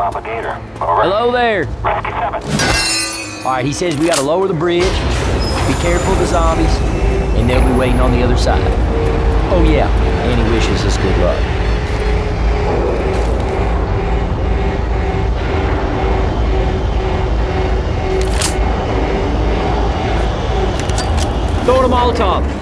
Alpha Gator. Over. Hello there. Rescue 7. All right, he says we got to lower the bridge, be careful of the zombies, and they'll be waiting on the other side. Oh yeah, and he wishes us good luck. Throwing a Molotov.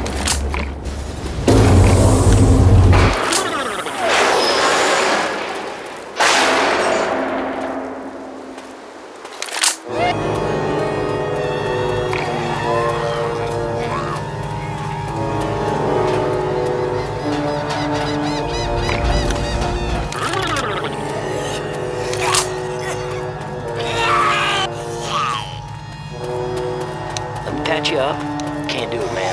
Patch you up. Can't do it, man.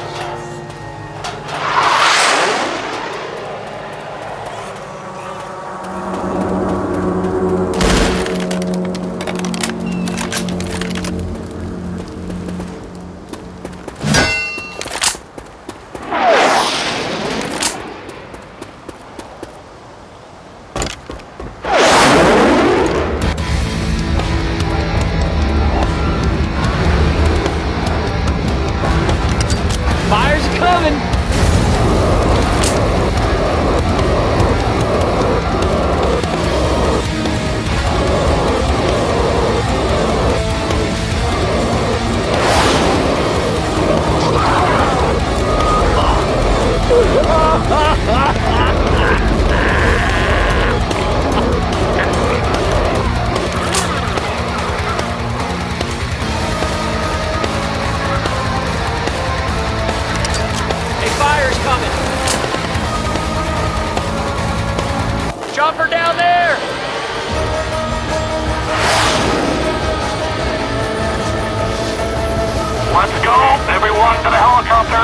Fire's coming! Fire's coming! Chopper down there! Let's go, everyone to the helicopter.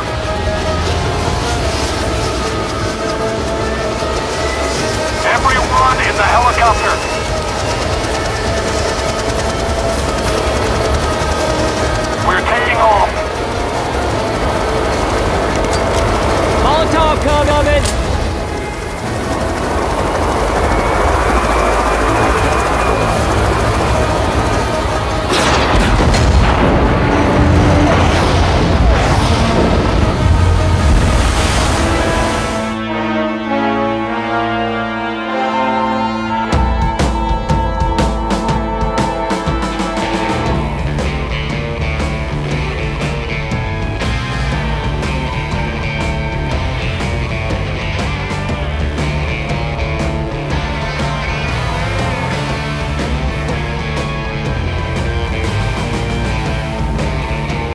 Everyone in the helicopter.